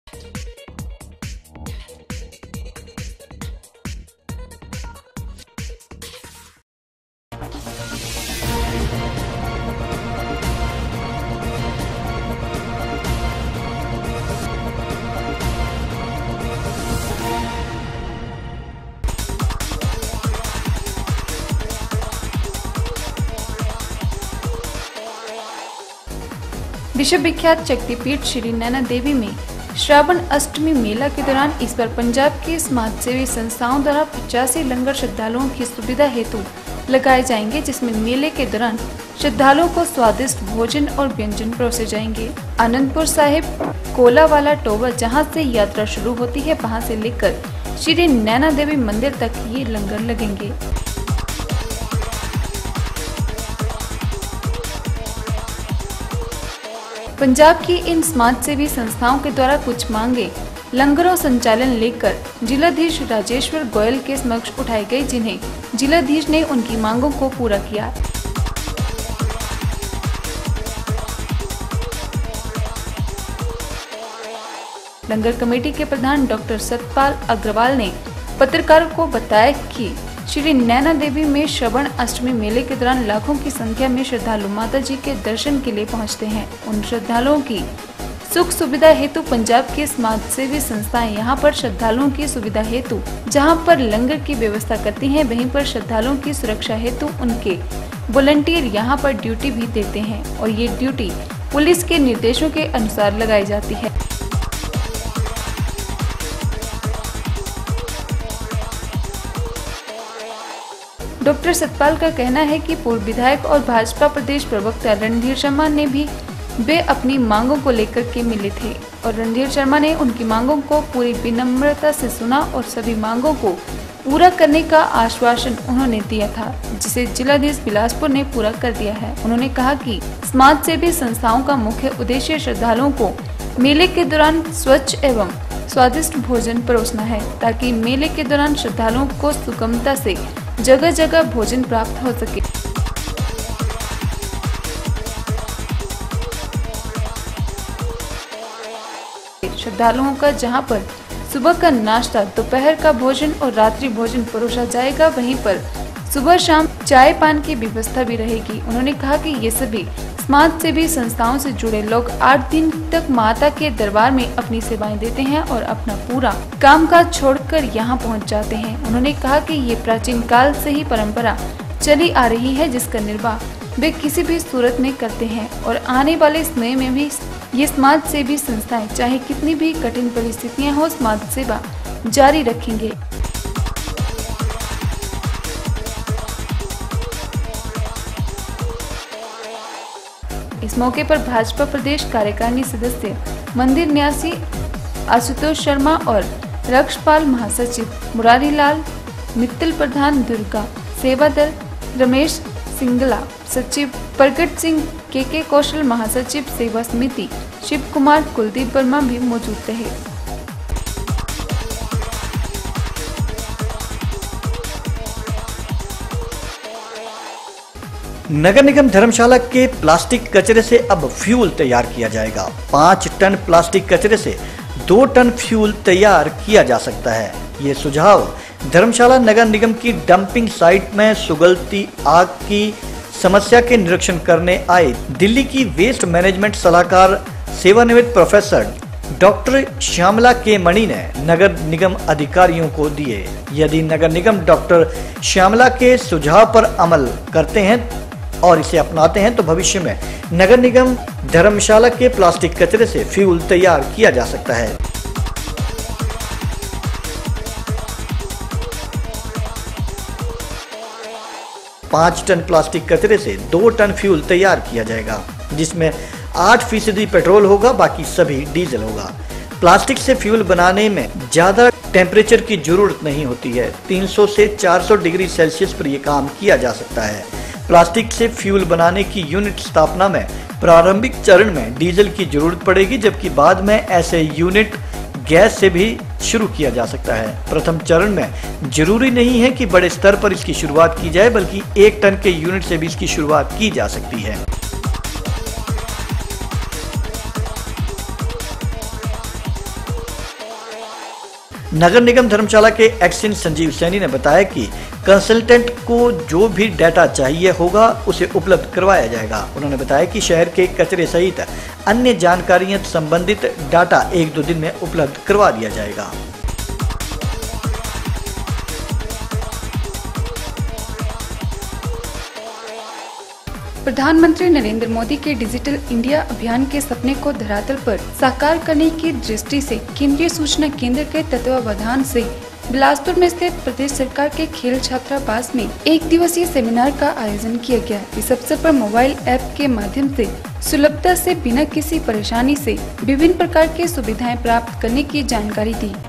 विश्व विख्यात शक्तिपीठ श्री नैना देवी में श्रावण अष्टमी मेला के दौरान इस बार पंजाब की समाजसेवी संस्थाओं द्वारा 85 लंगर श्रद्धालुओं की सुविधा हेतु लगाए जाएंगे, जिसमें मेले के दौरान श्रद्धालुओं को स्वादिष्ट भोजन और व्यंजन परोसे जाएंगे। आनंदपुर साहिब कोलावाला टोबा जहां से यात्रा शुरू होती है, वहां से लेकर श्री नैना देवी मंदिर तक ये लंगर लगेंगे। पंजाब की इन समाजसेवी संस्थाओं के द्वारा कुछ मांगे लंगरों संचालन लेकर जिलाधीश राजेश्वर गोयल के समक्ष उठाई गई, जिन्हें जिलाधीश ने उनकी मांगों को पूरा किया। लंगर कमेटी के प्रधान डॉक्टर सतपाल अग्रवाल ने पत्रकारों को बताया कि श्री नैना देवी में श्रवण अष्टमी मेले के दौरान लाखों की संख्या में श्रद्धालु माता जी के दर्शन के लिए पहुंचते हैं। उन श्रद्धालुओं की सुख सुविधा हेतु पंजाब की समाजसेवी संस्थाएं यहां पर श्रद्धालुओं की सुविधा हेतु जहां पर लंगर की व्यवस्था करती हैं, वहीं पर श्रद्धालुओं की सुरक्षा हेतु उनके वॉलंटियर यहां पर ड्यूटी भी देते हैं और ये ड्यूटी पुलिस के निर्देशों के अनुसार लगाई जाती है। डॉक्टर सतपाल का कहना है कि पूर्व विधायक और भाजपा प्रदेश प्रवक्ता रणधीर शर्मा ने भी वे अपनी मांगों को लेकर के मिले थे और रणधीर शर्मा ने उनकी मांगों को पूरी विनम्रता से सुना और सभी मांगों को पूरा करने का आश्वासन उन्होंने दिया था, जिसे जिलाधीश बिलासपुर ने पूरा कर दिया है। उन्होंने कहा कि समाज सेवी संस्थाओं का मुख्य उद्देश्य श्रद्धालुओं को मेले के दौरान स्वच्छ एवं स्वादिष्ट भोजन परोसना है, ताकि मेले के दौरान श्रद्धालुओं को सुगमता से जगह जगह भोजन प्राप्त हो सके। श्रद्धालुओं का जहां पर सुबह का नाश्ता, दोपहर का भोजन और रात्रि भोजन परोसा जाएगा, वहीं पर सुबह शाम चाय पान की व्यवस्था भी रहेगी। उन्होंने कहा कि ये सभी समाज सेवी संस्थाओं से जुड़े लोग 8 दिन तक माता के दरबार में अपनी सेवाएं देते हैं और अपना पूरा कामकाज छोड़कर यहां पहुंच जाते हैं। उन्होंने कहा कि ये प्राचीन काल से ही परंपरा चली आ रही है, जिसका निर्वाह वे किसी भी सूरत में करते हैं और आने वाले समय में भी ये समाज सेवी संस्थाएं चाहे कितनी भी कठिन परिस्थितियां हो, समाज सेवा जारी रखेंगे। इस मौके पर भाजपा प्रदेश कार्यकारिणी सदस्य मंदिर न्यासी आशुतोष शर्मा और रक्षपाल महासचिव मुरारी लाल, मित्तल प्रधान दुर्गा सेवा दल रमेश सिंगला, सचिव प्रगट सिंह, के कौशल महासचिव सेवा समिति शिव कुमार, कुलदीप वर्मा भी मौजूद रहे। नगर निगम धर्मशाला के प्लास्टिक कचरे से अब फ्यूल तैयार किया जाएगा। 5 टन प्लास्टिक कचरे से 2 टन फ्यूल तैयार किया जा सकता है। ये सुझाव धर्मशाला नगर निगम की डंपिंग साइट में सुगलती आग की समस्या के निरीक्षण करने आए दिल्ली की वेस्ट मैनेजमेंट सलाहकार सेवानिवृत्त प्रोफेसर डॉक्टर श्यामला के मणि ने नगर निगम अधिकारियों को दिए। यदि नगर निगम डॉक्टर श्यामला के सुझाव पर अमल करते हैं और इसे अपनाते हैं तो भविष्य में नगर निगम धर्मशाला के प्लास्टिक कचरे से फ्यूल तैयार किया जा सकता है। पाँच टन प्लास्टिक कचरे से 2 टन फ्यूल तैयार किया जाएगा, जिसमें 8% पेट्रोल होगा, बाकी सभी डीजल होगा। प्लास्टिक से फ्यूल बनाने में ज्यादा टेम्परेचर की जरूरत नहीं होती है। 300 से 400 डिग्री सेल्सियस पर यह काम किया जा सकता है। प्लास्टिक से फ्यूल बनाने की यूनिट स्थापना में प्रारंभिक चरण में डीजल की जरूरत पड़ेगी, जबकि बाद में ऐसे यूनिट गैस से भी शुरू किया जा सकता है। प्रथम चरण में जरूरी नहीं है कि बड़े स्तर पर इसकी शुरुआत की जाए, बल्कि 1 टन के यूनिट से भी इसकी शुरुआत की जा सकती है। नगर निगम धर्मशाला के एक्सिन संजीव सैनी ने बताया कि कंसल्टेंट को जो भी डाटा चाहिए होगा उसे उपलब्ध करवाया जाएगा। उन्होंने बताया कि शहर के कचरे सहित अन्य जानकारियां संबंधित डाटा 1-2 दिन में उपलब्ध करवा दिया जाएगा। प्रधानमंत्री नरेंद्र मोदी के डिजिटल इंडिया अभियान के सपने को धरातल पर साकार करने की दृष्टि से केंद्रीय सूचना केंद्र के तत्वावधान से बिलासपुर में स्थित प्रदेश सरकार के खेल छात्रावास में 1 दिवसीय सेमिनार का आयोजन किया गया। इस अवसर पर मोबाइल ऐप के माध्यम से सुलभता से बिना किसी परेशानी से विभिन्न प्रकार की सुविधाएं प्राप्त करने की जानकारी दी।